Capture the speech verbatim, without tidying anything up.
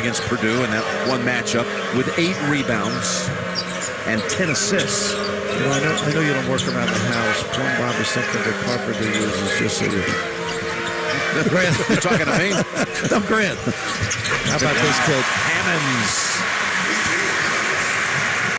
against Purdue in that one matchup with eight rebounds and ten assists. You know, I know, I know you don't work around the house. Plum Bob is something that Carpenter uses just so you... Grant, you're talking to me? I'm Grant. How about this kid? Hammons.